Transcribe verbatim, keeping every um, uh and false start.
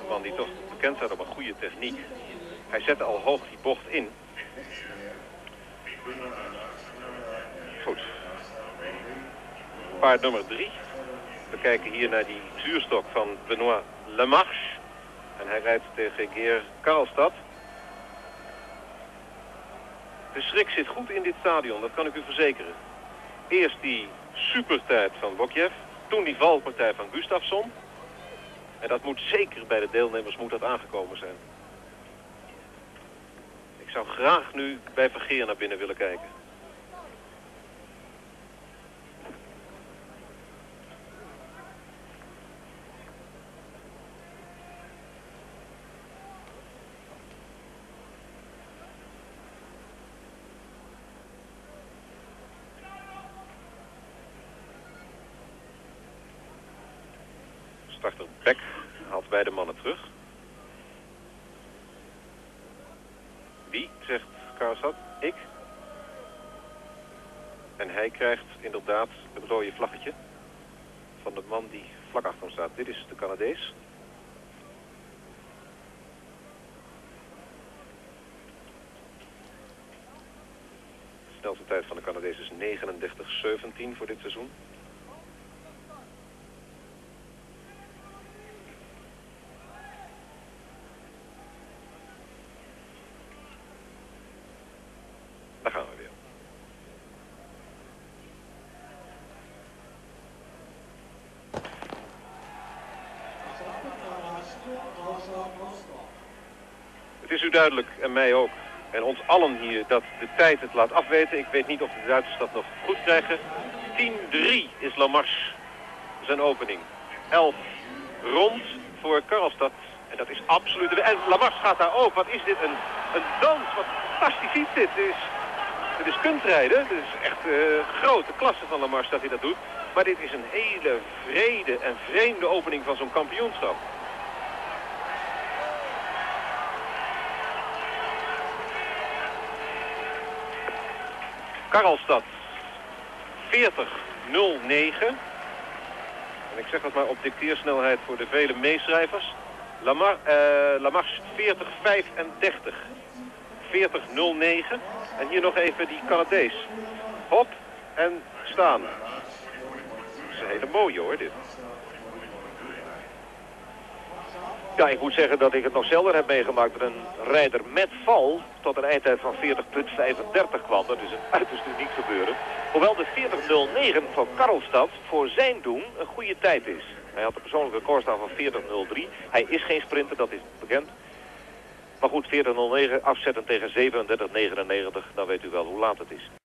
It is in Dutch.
man die toch bekend staat op een goede techniek. Hij zette al hoog die bocht in. Goed. Paard nummer drie. We kijken hier naar die zuurstok van Benoît Lemarche. En hij rijdt tegen Geert Karlstad. De schrik zit goed in dit stadion, dat kan ik u verzekeren. Eerst die supertijd van Bokjev, toen die valpartij van Gustafsson. En dat moet zeker bij de deelnemers moet dat aangekomen zijn. Ik zou graag nu bij Vergeer naar binnen willen kijken. Starter Beck haalt beide mannen terug. Wie, zegt Karlstad? Ik. En hij krijgt inderdaad het rode vlaggetje van de man die vlak achter hem staat. Dit is de Canadees. De snelste tijd van de Canadees is negenendertig zeventien voor dit seizoen. Daar gaan we weer. Het is u duidelijk, en mij ook, en ons allen hier, dat de tijd het laat afweten. Ik weet niet of de Duitsers dat nog goed krijgen. tien drie is Lemarche zijn opening. elf rond voor Karlstad. En dat is absoluut... En Lemarche gaat daar ook. Wat is dit? Een, een dans. Wat fantastisch is dit. Dit is, dit is kuntrijden. Dit is echt uh, grote klasse van Lemarche dat hij dat doet. Maar dit is een hele vrede en vreemde opening van zo'n kampioenschap. Karlstad veertig nul negen. En ik zeg dat maar op dicteersnelheid voor de vele meeschrijvers. Lamar, uh, Lemarche veertig vijfendertig. veertig nul negen. En hier nog even die Canadees. Hop en staan. Dat is een hele mooie hoor dit. Ja, ik moet zeggen dat ik het nog zelden heb meegemaakt dat een rijder met val tot een eindtijd van veertig vijfendertig kwam. Dat is een uiterst uniek gebeuren. Hoewel de veertig nul negen van Karlstad voor zijn doen een goede tijd is. Hij had een persoonlijke record staan van veertig nul drie. Hij is geen sprinter, dat is bekend. Maar goed, veertig nul negen afzetten tegen zevenendertig negenennegentig, dan weet u wel hoe laat het is.